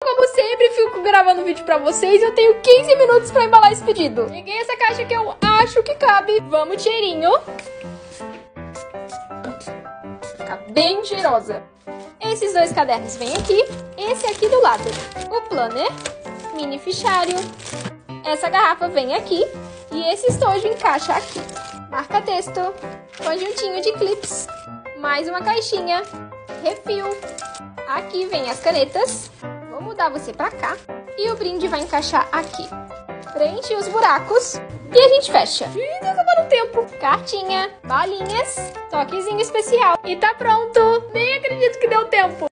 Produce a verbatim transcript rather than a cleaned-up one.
como sempre, fico gravando vídeo pra vocês e eu tenho quinze minutos pra embalar esse pedido. Peguei essa caixa que eu acho que cabe. Vamos, cheirinho. Fica bem cheirosa. Esses dois cadernos vêm aqui. Esse aqui do lado. O planner, mini fichário. Essa garrafa vem aqui. E esse estojo encaixa aqui. Marca-texto, conjuntinho de clips, mais uma caixinha, refil. Aqui vem as canetas. Vou mudar você pra cá. E o brinde vai encaixar aqui. Preenche os buracos e a gente fecha. Ih, tá acabando o tempo. Cartinha, balinhas, toquezinho especial. E tá pronto. Nem acredito que deu tempo.